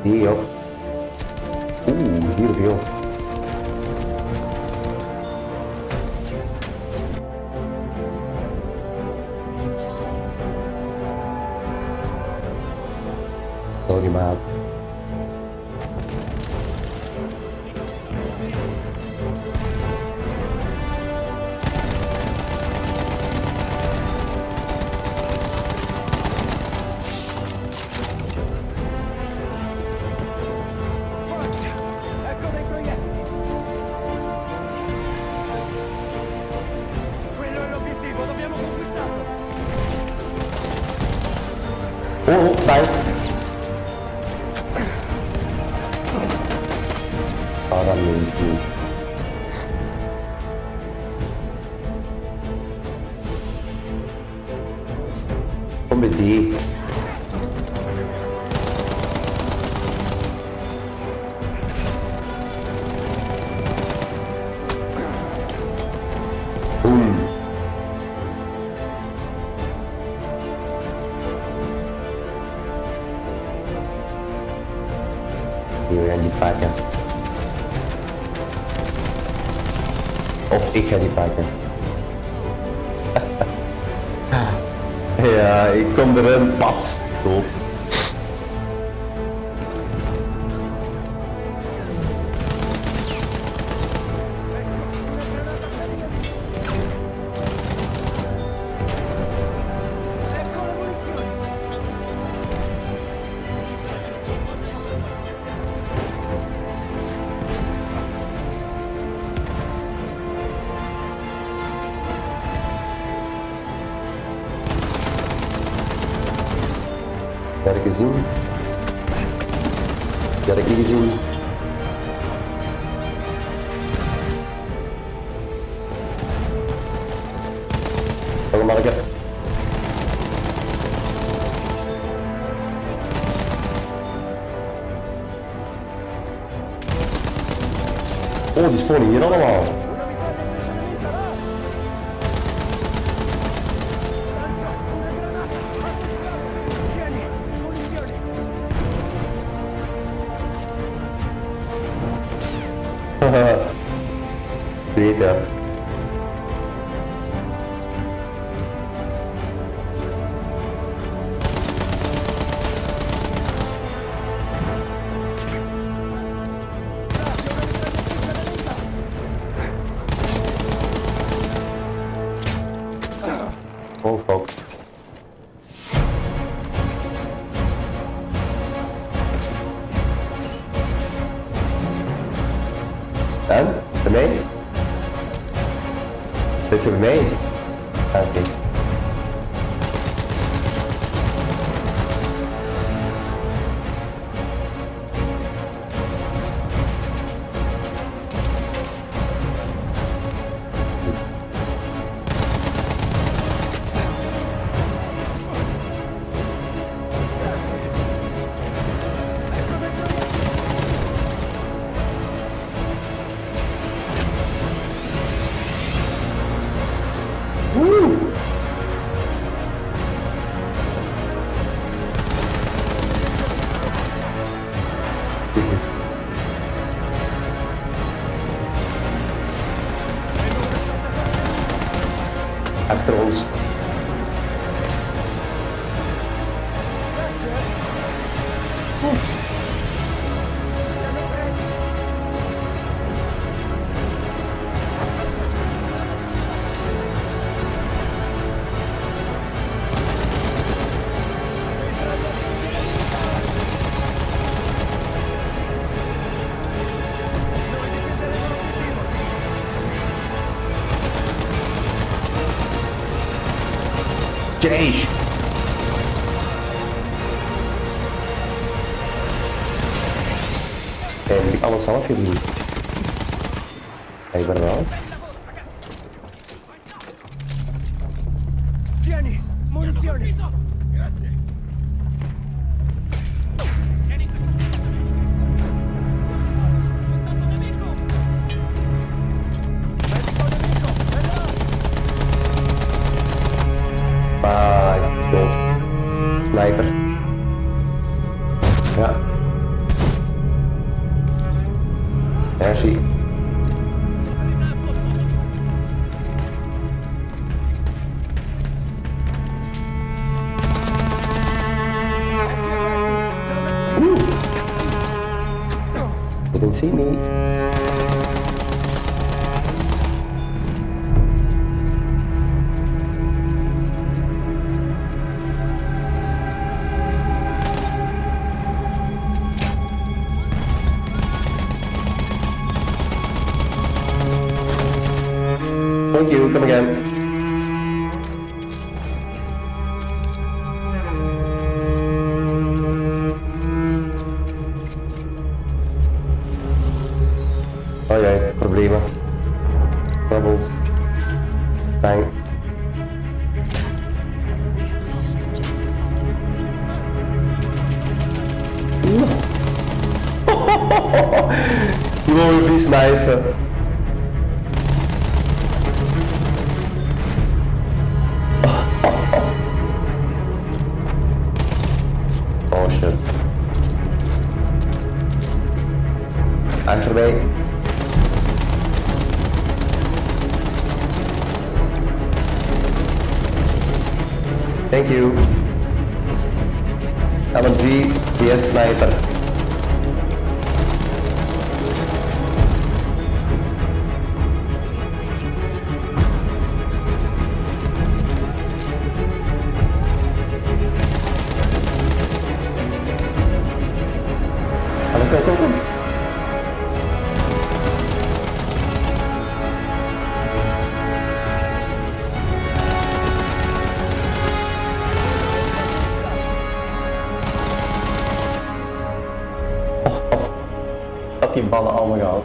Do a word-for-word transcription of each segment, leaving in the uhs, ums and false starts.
Io. Uh, io io. Sono rimasto. Oh, dai! Oh, dammi di più. Come di? Boom! Yang dipakai. Of ik ga die pakken. Ja, ik kom erin, pas. Dood. Heb ik gezien? Heb ik niet gezien? Kom maar, ik heb. Oh, die spawnen hier allemaal. Beter. Oh fuck. En? Bij mij? Zit je bij mij? Oké. Okay. Achter ons. Jeez. Eh, heb ik alles zelf gedaan? Ja, ik ben er wel. Tieni, munizioni. Grazie. Ah, dood. Sniper. Ja. Merci. Ooh. You can see me. Thank you, come again. Oh jee, problemen. Troubles. Bang. We have lost objective button. Je wil me snijven. Oh shit. Achter mij. Thank you. L M G, V S sniper. Kom, kom, kom, kom. Dat die ballen allemaal gehad.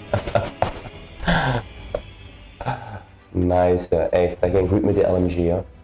Nice, echt. Dat ging goed met die L M G, hè.